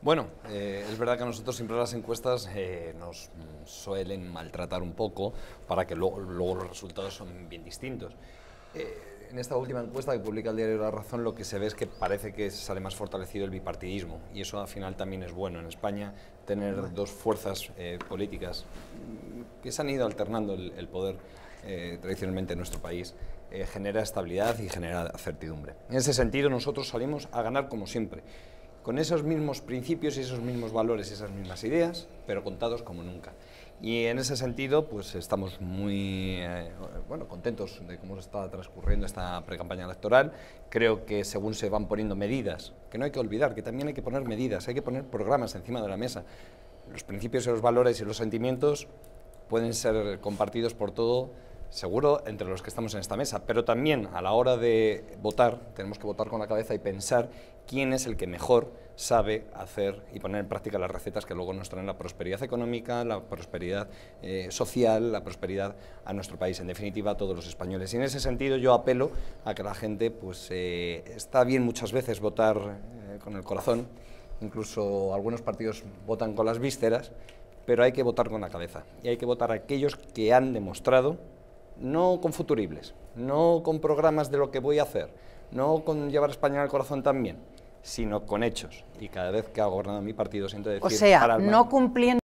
Bueno, es verdad que a nosotros siempre las encuestas nos suelen maltratar un poco para que luego los resultados son bien distintos. En esta última encuesta que publica el diario La Razón, lo que se ve es que parece que sale más fortalecido el bipartidismo, y eso al final también es bueno en España, tener dos fuerzas políticas que se han ido alternando el poder tradicionalmente en nuestro país, genera estabilidad y genera certidumbre. En ese sentido, nosotros salimos a ganar como siempre, con esos mismos principios y esos mismos valores y esas mismas ideas, pero contados como nunca. Y en ese sentido, pues estamos muy contentos de cómo está transcurriendo esta precampaña electoral. Creo que según se van poniendo medidas, que no hay que olvidar, que también hay que poner medidas, hay que poner programas encima de la mesa. Los principios y los valores y los sentimientos pueden ser compartidos por todo, seguro, entre los que estamos en esta mesa, pero también a la hora de votar tenemos que votar con la cabeza y pensar quién es el que mejor sabe hacer y poner en práctica las recetas que luego nos traen la prosperidad económica, la prosperidad social, la prosperidad a nuestro país, en definitiva a todos los españoles. Y en ese sentido yo apelo a que la gente, pues está bien muchas veces votar con el corazón, incluso algunos partidos votan con las vísceras, pero hay que votar con la cabeza y hay que votar a aquellos que han demostrado, no con futuribles, no con programas de lo que voy a hacer, no con llevar a España al corazón también, sino con hechos. Y cada vez que ha gobernado mi partido siento decir... O sea, no cumpliendo